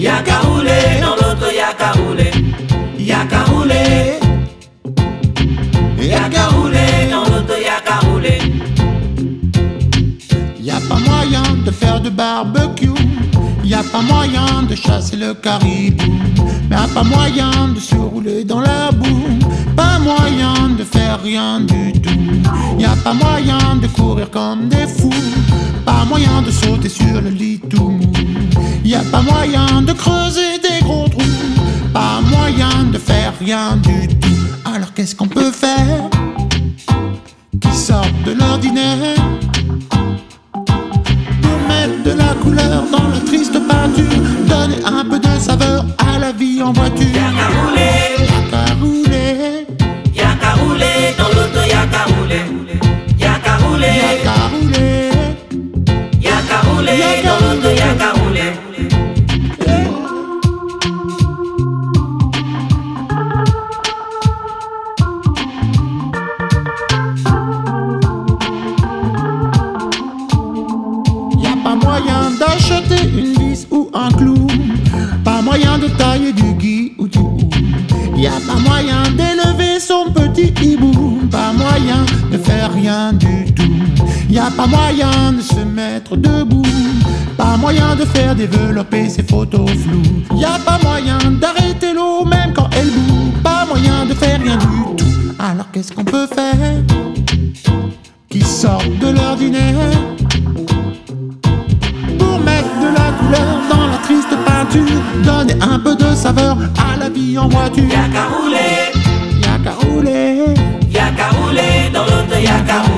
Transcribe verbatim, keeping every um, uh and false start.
Y'a qu'à rouler, dans l'auto y'a qu'à rouler. Y'a qu'à rouler. Y'a qu'à rouler, dans l'auto y'a qu'à rouler. Y'a pas moyen de faire du barbecue. Y'a pas moyen de chasser le caribou. Y'a pas moyen de se rouler dans la boue. Pas moyen de faire rien du tout. Y'a pas moyen de courir comme des fous. Pas moyen de sauter sur le lit tout mou. Y'a pas moyen de creuser des gros trous. Pas moyen de faire rien du tout. Alors qu'est-ce qu'on peut faire qui sort de l'ordinaire pour mettre de la couleur dans la triste peinture, donner un peu de saveur à la vie en voiture? Y'a qu'à rouler. Y'a qu'à rouler. Y'a qu'à rouler, dans l'auto y'a qu'à rouler. Y'a qu'à rouler. Y'a qu'à rouler. Y'a qu'à rouler, dans l'auto y'a qu'à rouler. Y'a pas moyen d'acheter une vis ou un clou. Pas moyen de tailler du gui ou du hou. Y'a pas moyen d'élever son petit hibou. Pas moyen de faire rien du tout. Y'a pas moyen de se mettre debout. Pas moyen de faire développer ses photos floues. Y'a pas moyen d'arrêter l'eau même quand elle bout. Pas moyen de faire rien du tout. Alors qu'est-ce qu'on peut faire qui sort de l'ordinaire pour mettre de la couleur dans la triste peinture, donner un peu de saveur à la vie en voiture? Y'a qu'à rouler. Y'a qu'à rouler. Y'a qu'à rouler, dans l'auto y'a qu'à rouler.